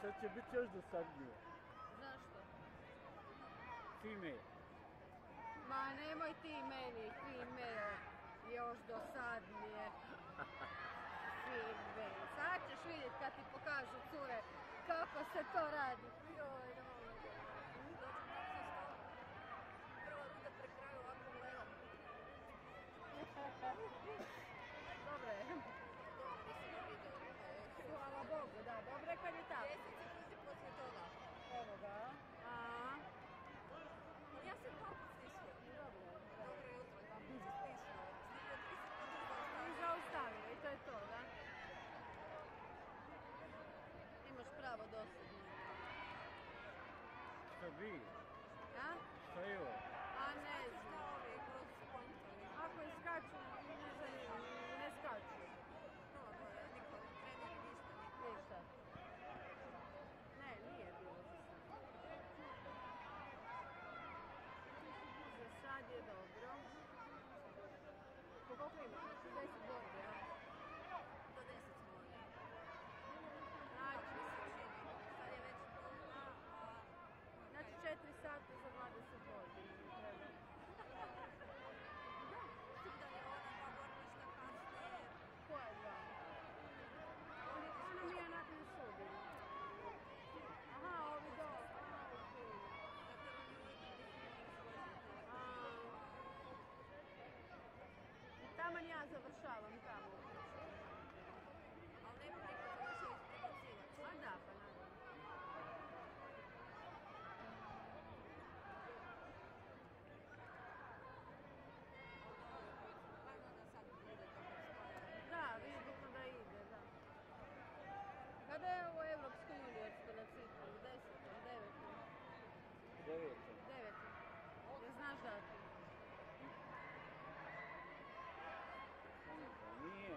sad će biti još dosadnije. Zašto? Female. Ma nemoj ti meni, female, još dosadnije. Female. Sad ćeš vidjeti kad ti pokažu cure kako se to radi. Joj, da malo dođem tako sa stolom. Prva ruda pre kraju ovakvom levom. Dobro je. Hvala Bogu, da, dobro je kad je tako. 10 sekundi poslije toga. Evo ga. Ja sam kako slišao. Dobro jutro, da bi se slišao. Snimio 3 sekundi i zaustavio. I to je to, da? Imaš pravo dosadno. Što bi? A? Što je ovo? A ne znam. Ako je skaču, ne skaču. Ništa. Ne, nije bilo za sad. Za sad je dobro. Po koliko imaš? 60 borbe, ja? Do 10 smo ovdje. Znači, sad je već znači 4 sata za 20 borbe. Da je ona dva borbe šta kasnije. Koja dva? Ono mi je onak ne sudim. Aha, ovi dole. I taman ja završavam tamo. Ali ne bi neko završio isprebacivati. A da, pa naravno. Da, vidimo da ide, da. Kada je ovo Evropsko juniorsko na Cipru? 10. 9. 9. 9. Ne znaš datum? Nije.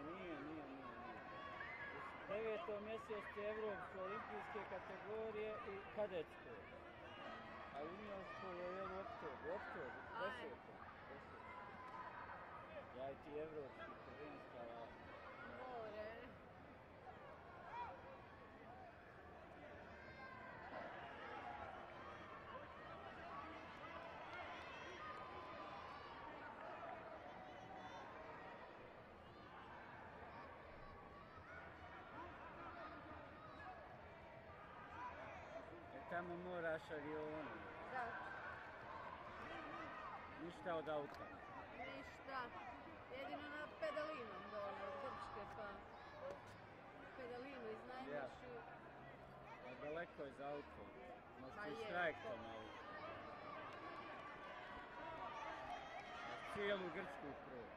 9. mjesec je Evropske olimpijske kategorije i kadetske. A juniorsko je u oktobru, 10. Ja i ti Evropski prvenstava. More. Tamo moraš avionom. Da. Ništa od auta. Ništa. Jedino na pedalinom dole od Grčke, pa pedalinu iznajmiš i... A daleko je za auto. Možete i s je, trajektom, ali... Cijelu Grčku prvo.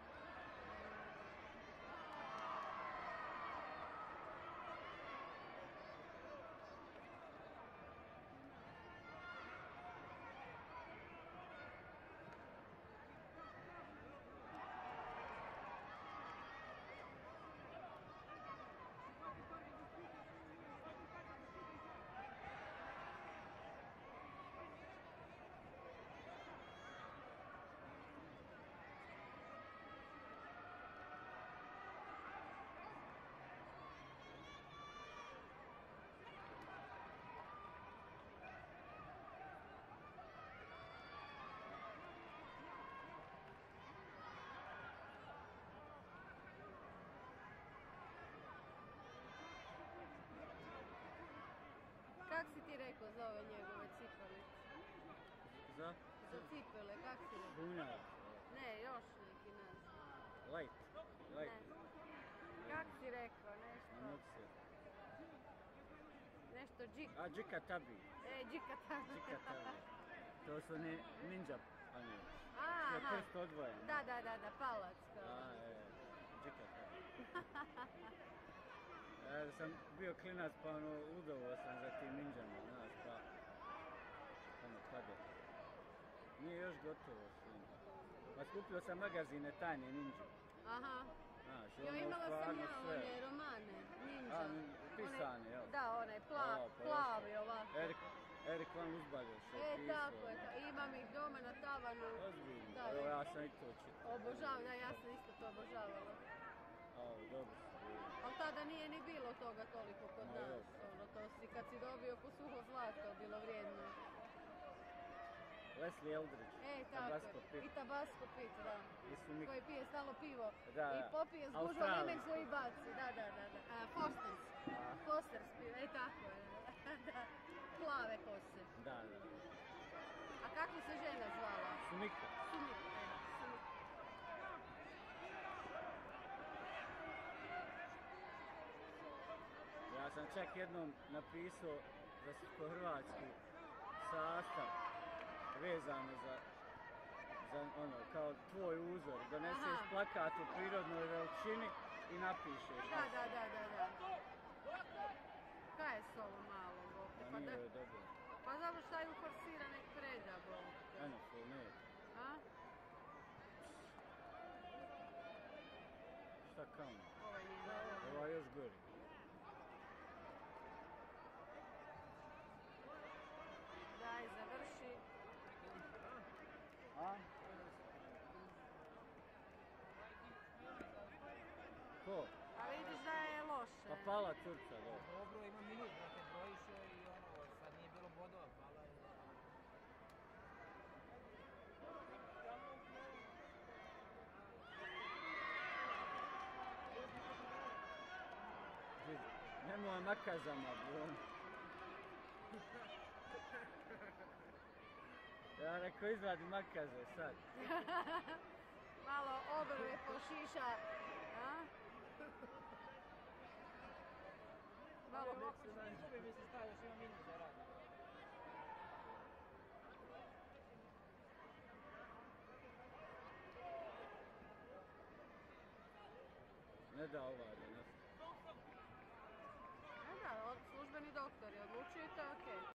Kak si ti rekao za ove njegove cipele? Za? Za cipele, kak si rekao? Bunjavac. Ne, još neki naziv. Light. Ne. Kak si rekao, nešto? Ne mogu se. Nešto džik. A, džika tabi. Džika tabi. Džika tabi. To su ne ninja panel. Aha. Na prst odvojen. Da, palac. Džika tabi. Ja sam bio klinac pa ludovao sam za tim ninjama, znaš, pa ono kada. Nije još gotovo svim. Pa skupio sam magazine tajne ninja. Aha. Znaš, Jo, imala sam ja one romane, ninja. Pisane, jel? Da, onaj plavi ovako. Erik Van Uzbaljoš je pisao. Tako je, imam ih doma na tavanu. Ozbiljno, evo ja sam i to čitao. Obožavam, da, ja sam isto to obožavala. Dobro su bili. Ali tada nije ni bilo toga toliko kod nas, to si kad si dobio ko suho zlato, bilo vrijedno. Leslie Eldridge. Tako Tabasco Pit. I Tabasco Pit, da. Koji pije stalno pivo. Da, I popije s gužvom limenku i baci. Da. Fosters. Fosters pivo, tako je. Da. Plave kose. Da. A kako se žena zvala? Sumika. Sumika. Ja sam čak jednom napisao za Hrvatsku sastav vezano za ono, kao tvoj uzor. Doneseš plakat u prirodnoj veličini i napišeš. Da. Kaj je s ovo malo, Boke? Pa nije joj dobro. Pa zato šta ju forsira nek preda, Boke. Eno, ne. A? Šta kao? Ovaj nije dobro. Ovaj još gori. Daj, završi. A? Ko? A vidiš da je loše. Pa pala curca, da. Dobro, ima minut, brate, brojiš i ono, sad nije bilo bodova, pala je. Nemoj makazama, bro. Ja rekao izvadi makaze sad. Malo obrve pošiša. A? Malo Ovako se ne izgubi, mislim, šta još ima minut za rad. Ne da ovdje, ne. Da, službeni doktori odlučujete, okej.